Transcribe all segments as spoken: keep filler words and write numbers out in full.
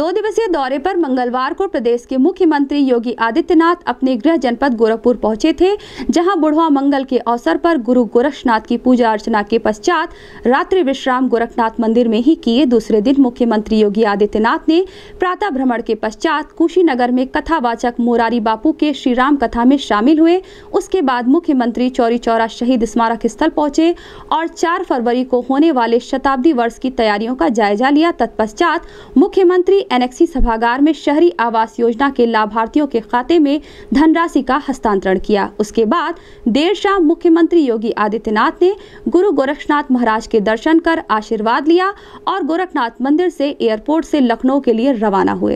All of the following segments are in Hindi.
दो दिवसीय दौरे पर मंगलवार को प्रदेश के मुख्यमंत्री योगी आदित्यनाथ अपने गृह जनपद गोरखपुर पहुंचे थे, जहां बुढ़वा मंगल के अवसर पर गुरु गोरक्षनाथ की पूजा अर्चना के पश्चात रात्रि विश्राम गोरखनाथ मंदिर में ही किए। दूसरे दिन मुख्यमंत्री योगी आदित्यनाथ ने प्रातः भ्रमण के पश्चात कुशीनगर में कथावाचक मोरारी बापू के श्री राम कथा में शामिल हुए। उसके बाद मुख्यमंत्री चौरी चौरा शहीद स्मारक स्थल पहुंचे और चार फरवरी को होने वाले शताब्दी वर्ष की तैयारियों का जायजा लिया। तत्पश्चात मुख्यमंत्री एनेक्सी सभागार में शहरी आवास योजना के लाभार्थियों के खाते में धनराशि का हस्तांतरण किया। उसके बाद देर शाम मुख्यमंत्री योगी आदित्यनाथ ने गुरु गोरक्षनाथ महाराज के दर्शन कर आशीर्वाद लिया और गोरखनाथ मंदिर से एयरपोर्ट से लखनऊ के लिए रवाना हुए।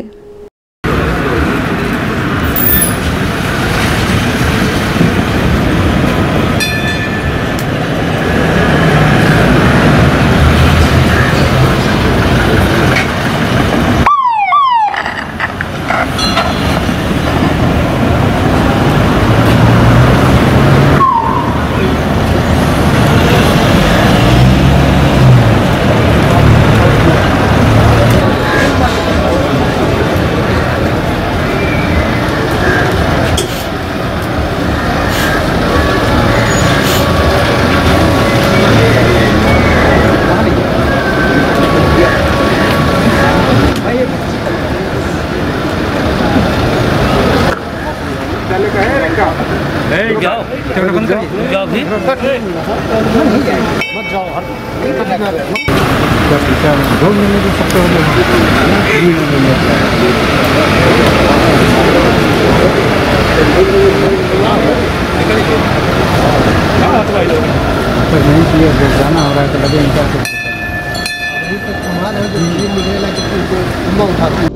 जाओ बंद करिए, जाओ भी मत जाओ हर दो महीने तो सकते हो नहीं जाना हो रहा है तो लगे इनका अभी तक संभाल है जो मिलेगा कि उठाते